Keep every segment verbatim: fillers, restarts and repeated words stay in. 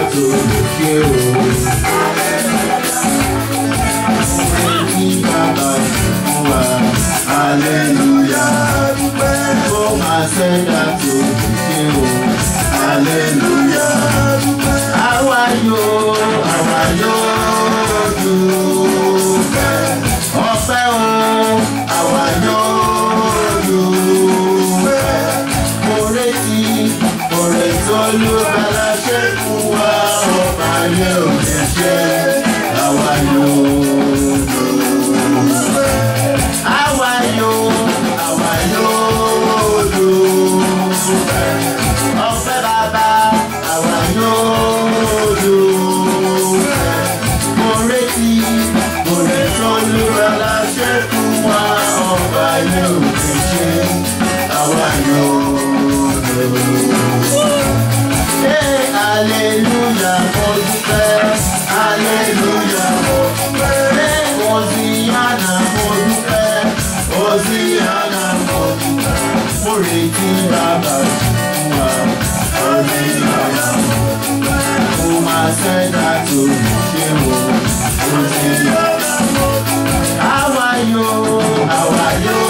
tó lókè o. Kí bàbá fún wa, hallelujah. Ó máa ṣẹ̀dá tó lókè o, hallelujah. Àwa yóò, àwa yóò dúpẹ́. Ọpẹ́ o, àwa yóò dúpẹ́. Mo retí, mo retí Olùgbàlà ṣe fún wa, ọba yóò lè ṣe, àwa yóò dúpẹ́. Àwa yóò, àwa yóò dúpẹ́. Ọpẹ́ bàbá, àwa yóò dúpẹ́. Mo retí, mo retí Olùgbàlà ṣe fún wa, ọba yóò lè ṣe, àwa yóò dúpẹ́. Hey, hallelujah, mo dúpẹ́. Hallelujah, mo dúpẹ́. Hey, Hosiana, mo dúpẹ́. Hosiana, mo dúpẹ́. Mo retí bàbá fún wa, Hosiana, mo dúpẹ́. Mo máa ṣẹ̀dá tó ṣe o, Hosiana, mo dúpẹ́. Àwa yóò, àwa yóò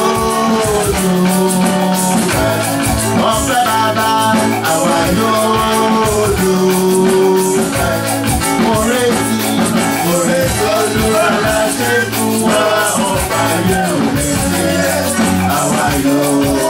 dúpẹ́. Ọpẹ́ bàbá, àwa yóò dúpẹ́. Mo retí, mo retí Olùgbàlà ṣe fún wa, ọba yóò lè ṣe, àwa yóò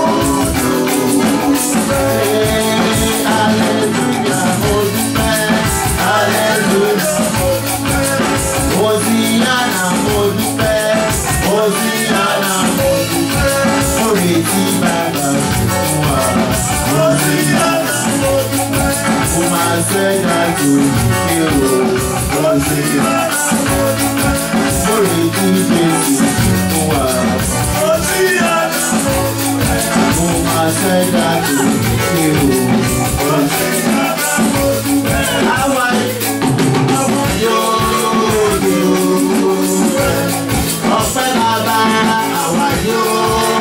dúpẹ́. Hallelujah, mo dúpẹ́. Hallelujah, mo dúpẹ́. Hosiana, mo dúpẹ́. Hosiana, mo dúpẹ́. Mo retí bàbá fún wa, Hosiana, mo dúpẹ́. Mo máa ṣẹ̀dá tó ṣe o, Hosiana, mo dúpẹ́. Mo retí Jésù fún wa, Hosiana, mo dúpẹ́. Mo máa ṣẹ̀dá tó ṣe o, Hosiana, mo dúpẹ́. Àwa yóò dúpẹ́. Ọpẹ́ bàbá, àwa yóò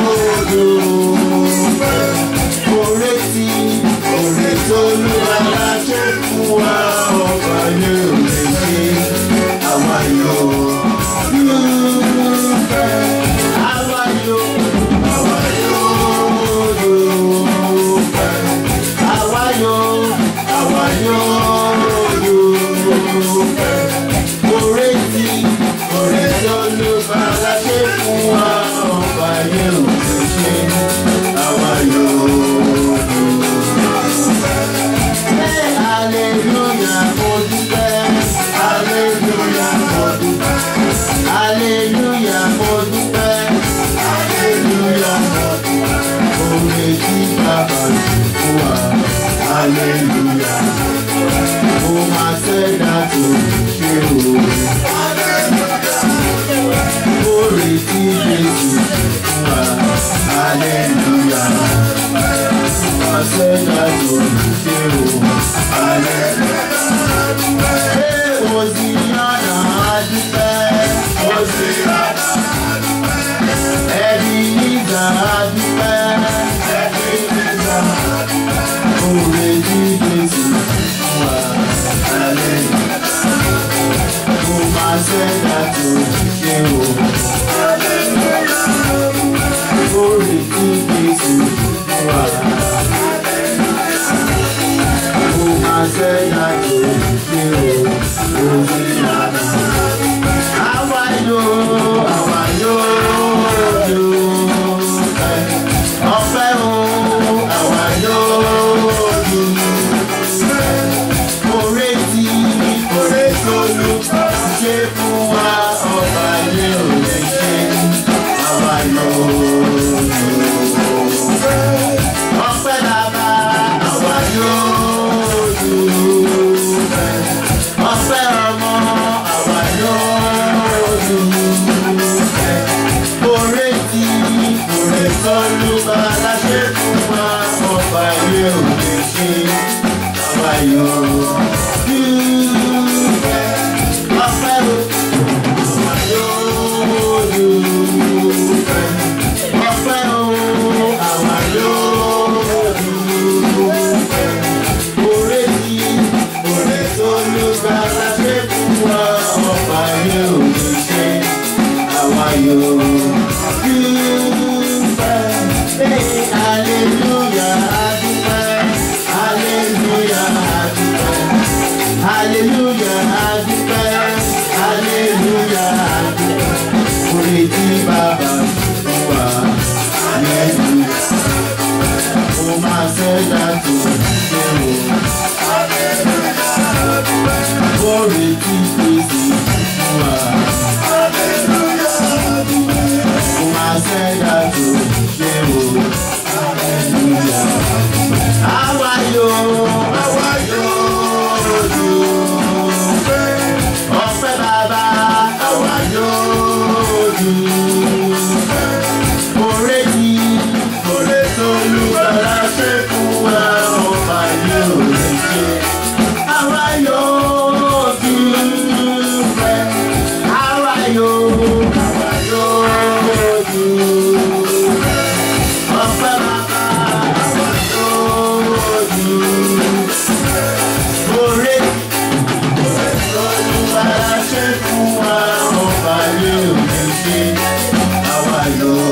dúpẹ́. Mo retí, mo retí Olùgbàlà ṣe fún wa, ọba yóò lè ṣe, àwa yóò dúpẹ́. Àwa yóò, àwa yóò dúpẹ́. Àwa yóò, àwa yóò dúpẹ́. Mo retí, mo retí Olùgbàlà ṣe fún wa, ọba yóò lè ṣe, àwa yóò dúpẹ́. Hey, hallelujah, mo dúpẹ́. Hallelujah, mo dúpẹ́. Hallelujah, mo dúpẹ́. Hallelujah, mo dúpẹ́. Mo retí bàbá fún wa, hallelujah. Mo máa ṣẹ̀dá tó ṣe o, mo retí Jésù fún wa, hallelujah. Mo máa ṣẹ̀dá tó ṣe o, hallelujah. Hey, Hosiana, adúpẹ́. Hosiana, adúpẹ́. Ebenezer, adúpẹ́. Ebenezer, adúpẹ́. Mo retí Jésù fún wa, hallelujah. Mo máa ṣẹ̀dá tó ṣe o, hallelujah. Mo retí Jésù fún wa, mo máa ṣẹ̀dá tó ṣe o, Hosiana. Àwa yóò, àwa yóò dúpẹ́. Ọpẹ́ o, àwa yóò dúpẹ́. Mo retí, mo retí Olùgbàlà ṣe fún wa, ọba yóò lè ṣe, àwa yóò dúpẹ́. Ọpẹ́ bàbá, àwa yóò dúpẹ́. Ọpẹ́ ọmọ, àwa yóò dúpẹ́. Mo retí, mo retí Olùgbàlà ṣe fún wa, ọba yóò lè ṣe, àwa yóò dúpẹ́. Ọpẹ́ o, àwa yóò dúpẹ́. Ọpẹ́ o, àwa yóò dúpẹ́. Mo retí, mo retí yóò dúpẹ́. Hallelujah, adúpẹ́. Hallelujah, adúpẹ́. Hallelujah, adúpẹ́. Hallelujah, adúpẹ́. Orí tí bàbá fún wa lẹ́nu. Mo máa ṣẹ́dá tó ṣe o. Orí tí Kristi fún wa. Mo máa ṣẹ́dá tó ṣe o. Àwa yóò, àwa yóò dúpẹ́. Ọpẹ́ bàbá, àwa yóò dúpẹ́. Oore tí, oore tó Olùgbàlà ṣe fún wa, ọba yóò lè ṣe. Àwa yóò dúpẹ́. Àwa yóò, àwa yóò dúpẹ́. Ọpẹ́ bàbá, àwa yóò dúpẹ́. Oore tí Olùgbàlà ṣe fún wa, ọba yóò lè ṣe. Àwa yóò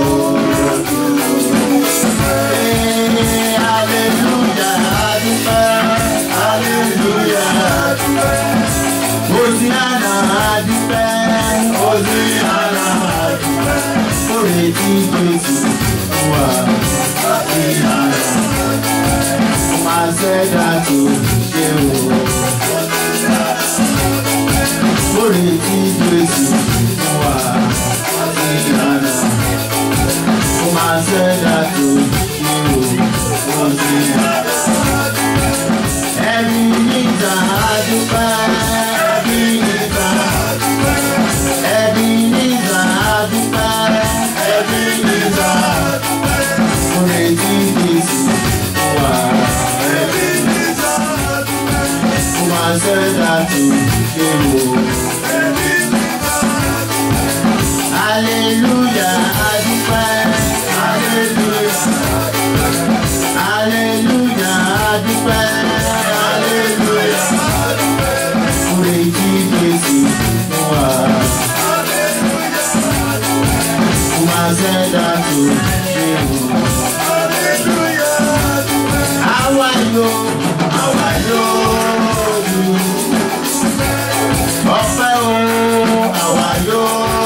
dúpẹ́. Hallelujah, adúpẹ́. Hallelujah, adúpẹ́. Hosiana, adúpẹ́. Hosiana, adúpẹ́. Oore tí Jésù fún wa, Hosiana. Mo máa ṣẹ́dá tó ṣe o. Oore tí Jésù fún wa, Hosiana. Mo máa ṣẹ́dá tó ṣe o. Hosiana. Ẹbí níta adúpẹ́. Ẹbí níta adúpẹ́. Ẹbí níta adúpẹ́. Ẹbí níta adúpẹ́. Oore tí Jésù fún wa. Ẹbí níta adúpẹ́. Mo máa ṣẹ́dá tó ṣe o. Ẹbí níta adúpẹ́. Hallelujah, adúpẹ́. Hallelujah, adúpẹ́. Hallelujah, adúpẹ́. Hallelujah, adúpẹ́. Oore tí Jésù fún wa. Hallelujah, adúpẹ́. Mo máa ṣẹ́dá tó ṣe o. Hallelujah, adúpẹ́. Àwa yóò, àwa yóò dúpẹ́. Ọpẹ́ o, àwa yóò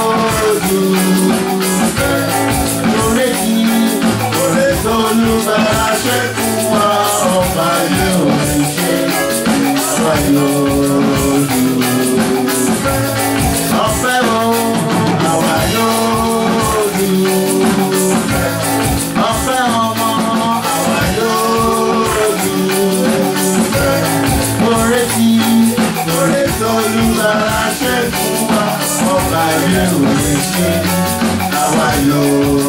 dúpẹ́. Oore tí, oore tó Olùgbàlà ṣe fún wa, ọba yóò lè ṣe. Àwa yóò dúpẹ́. Ọpẹ́ o, àwa yóò dúpẹ́. Ọpẹ́ ọmọ, àwa yóò dúpẹ́. Oore tí, oore tó Olùgbàlà ṣe fún wa, ọba yóò lè ṣe. Àwa yóò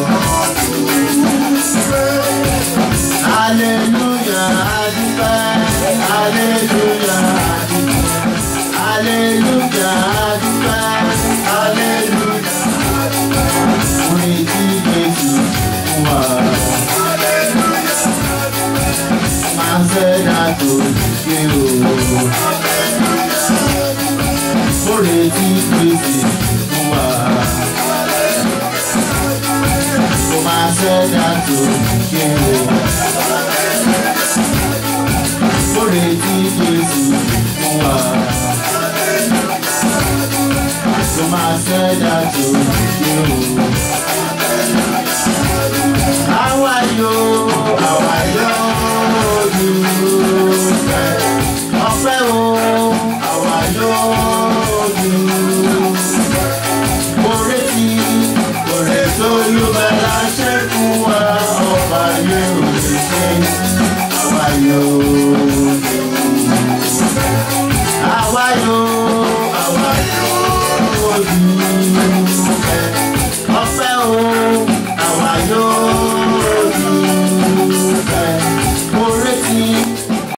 dúpẹ́. Hallelujah, adúpẹ́. Hallelujah, adúpẹ́. Hallelujah, adúpẹ́. Hallelujah, adúpẹ́. Oore tí Jésù fún wa. Hallelujah, adúpẹ́. Máa ṣẹ́dá tó ṣe o. Hallelujah, adúpẹ́. Oore tí Jésù fún wa. Mo máa ṣẹ́dá tó ṣe o. Oore tí Jésù fún wa. Mo máa ṣẹ́dá tó ṣe o. Àwa yóò, àwa yóò dúpẹ́. Ọpẹ́ o, àwa yóò dúpẹ́. Oore tí, oore tó Olùgbàlà ṣe fún wa, ọba yóò lè ṣe. Àwa yóò dúpẹ́. Àwa yóò.